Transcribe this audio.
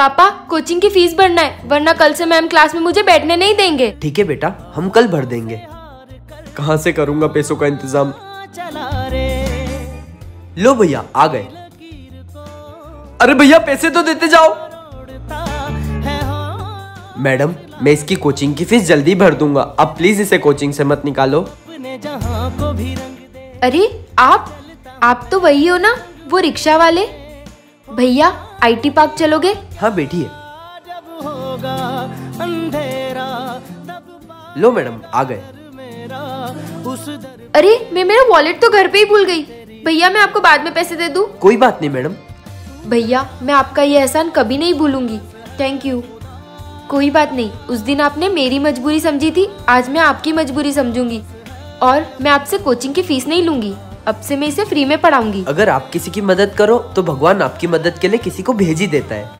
पापा कोचिंग की फीस भरना है, वरना कल से मैम क्लास में मुझे बैठने नहीं देंगे। ठीक है बेटा, हम कल भर देंगे। कहाँ से करूँगा पैसों का इंतजाम। लो भैया आ गए। अरे भैया पैसे तो देते जाओ। मैडम मैं इसकी कोचिंग की फीस जल्दी भर दूंगा, अब प्लीज इसे कोचिंग से मत निकालो। अरे आप तो वही हो ना, वो रिक्शा वाले भैया। IT पार्क चलोगे? हाँ बैठिए। लो मैडम आ गए। अरे मैं मेरा वॉलेट तो घर पे ही भूल गई। भैया मैं आपको बाद में पैसे दे दूं? कोई बात नहीं मैडम। भैया मैं आपका ये एहसान कभी नहीं भूलूंगी, थैंक यू। कोई बात नहीं, उस दिन आपने मेरी मजबूरी समझी थी, आज मैं आपकी मजबूरी समझूंगी। और मैं आपसे कोचिंग की फीस नहीं लूंगी, अब से मैं इसे फ्री में पढ़ाऊंगी। अगर आप किसी की मदद करो तो भगवान आपकी मदद के लिए किसी को भेज ही देता है।